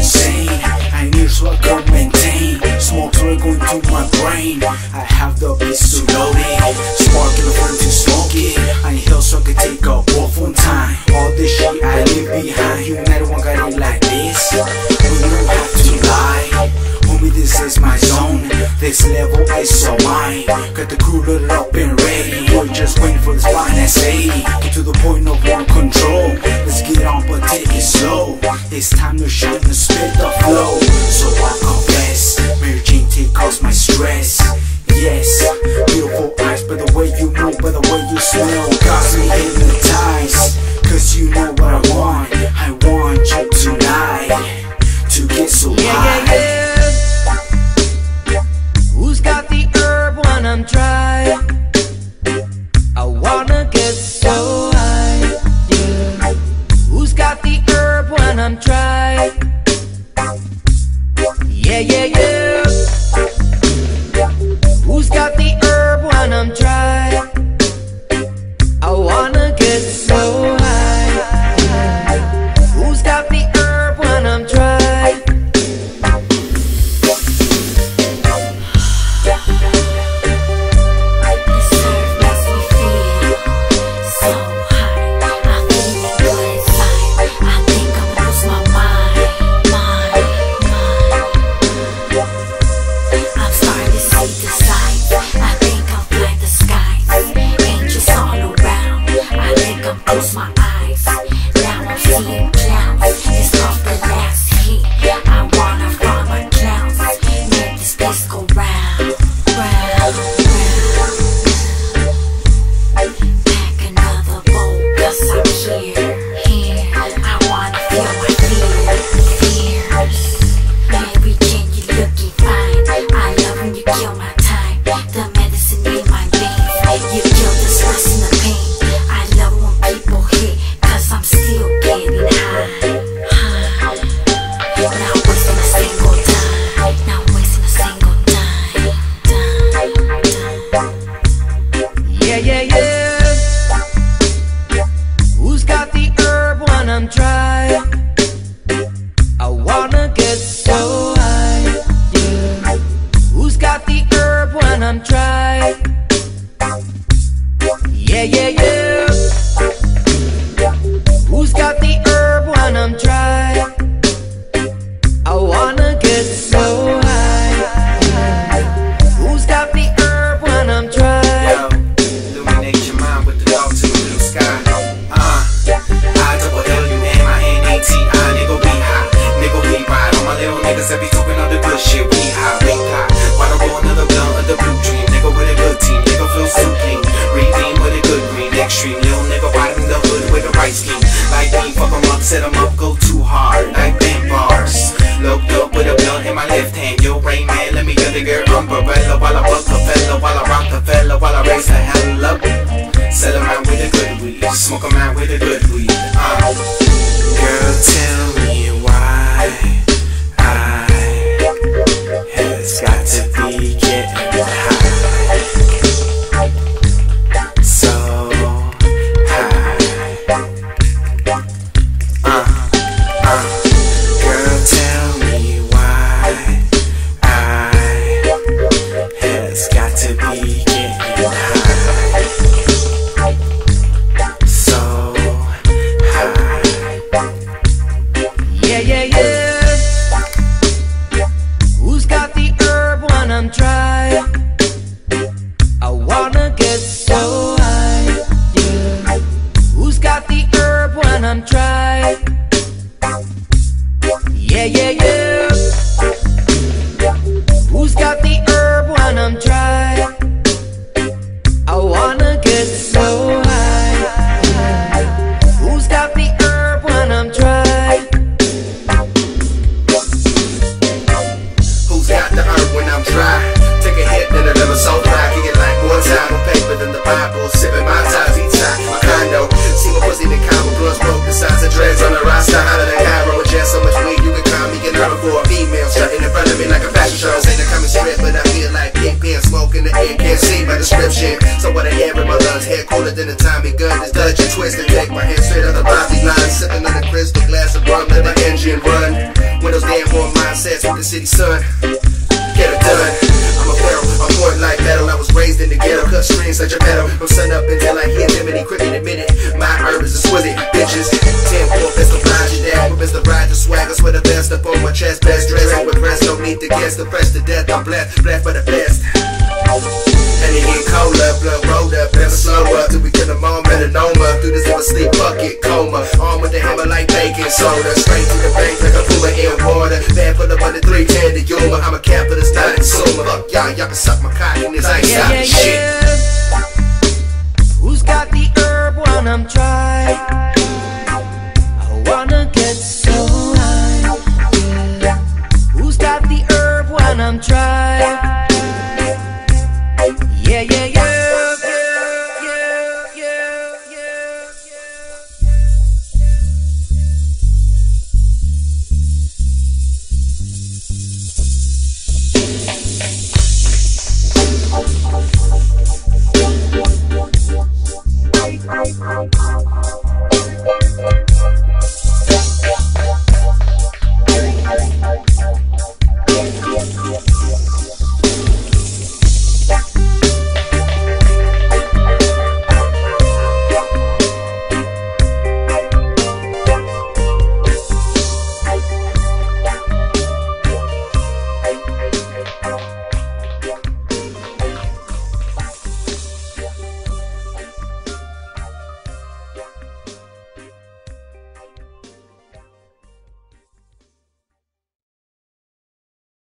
insane. I need so I can maintain. Smoke's all going to my brain. I have the beats to load it. Spark in the front to smoke it. I inhale so I can take a walk on time. All this shit I leave behind. You never one got it like this. We don't have to lie. Homie, this is my zone. This level is so mine. Got the crew loaded up and ready. We're just waiting for the spot and that's 80. Get to the point of one control. Let's get on but take it slow. It's time to shine and spit the flow. So I confess, Mary Jane take off my stress. Yes, beautiful eyes, by the way you move, by the way you smell, got me hypnotized. Cause you know what I want you tonight to get so high. Yeah. Who's got the herb when I'm dry? I wanna get so high, yeah. Who's got the herb when I'm dry? Yeah, yeah, yeah. Who's got the herb when I'm dry? I wanna get so high, yeah. Who's got the herb when I'm dry? Close my eyes, now I'm seeing clouds. It's called the last hit. I wanna find my clouds. Make this place go round, round, round. Pack another bowl, cause I'm here. I wanna feel my fears. Mary Jane, you looking fine. I love when you kill my time. The medicine in my veins. You kill the stress and the pain. People hit, cause I'm still getting high. Not wasting a single time. Not wasting a single time. Yeah, yeah, yeah. Who's got the herb when I'm dry? I wanna get so high, yeah. Who's got the herb when I'm dry? Yeah, yeah, yeah. Who's got the herb when I'm dry? I wanna get so high. Who's got the herb when I'm dry? Yo, illuminate your mind with the dog to the blue sky. I-double-L-U-M-I-N-A-T-I. Nigga, we high, nigga, we ride. All my little niggas that be talking all the good shit. We high, we high. Why don't roll another blunt of the blue dream? Nigga with a good team, nigga feel so clean. Redeem with a good green, extreme. Little nigga riding the hood with a right scheme. Like me, fuck 'em up, set 'em up, go too hard. Like bent bars. Looked up with a blunt in my left hand. Yo, Rain Man, let me get the girl umbrella. While I buck the fella, while I rock the fella, while I raise the hell up. Sell 'em out with a good weed, smoke 'em out with a good weed. Girl, tell me why I has got to be getting high. So girl, tell me why I has got to be getting high. So high. Yeah, yeah, yeah. Who's got the herb when I'm dry? I wanna get so high, yeah. Who's got the herb when I'm dry? Yeah, yeah, yeah. Who's got the herb when I'm dry? I wanna get so high. Who's got the herb when I'm dry? Who's got the herb when I'm dry? Take a hit, then another so dry. Kick it like more time on paper than the Bible. Sipping my ties each time. My condo. See my pussy, the combo plus broke the size of dreads on the roster. Out of the Cairo, just so much weed you can call me. Get nervous for a female strutting in front of me like a fashion show. Say the coming strip, but I feel like Big Ben smoke in the air. Can't see my description. So what I air in my lungs, hair cooler than a Tommy gun. This Dutch and twist and take my hand straight on the Bobby line. Sipping on a crystal glass of rum, let the engine run. Windows down. mindsets with the city sun. Get it done. I'm a pharaoh, I'm important like metal. I was raised in the ghetto, cut strings such a metal. From sun up until I hear Jiminy, quick in a minute. My herb is exquisite, bitches. 10-4, best to blind you down. Best to ride the swaggers with the best up on my chest. Best dressed with breast, no need to guess. The fresh to death, I'm blessed, blessed for the best. And it get colder, blood rolled up, never slow up till we kill them all melanoma. Through this ever sleep bucket coma, armed with the hammer like baking soda. Straight to the bank like a full of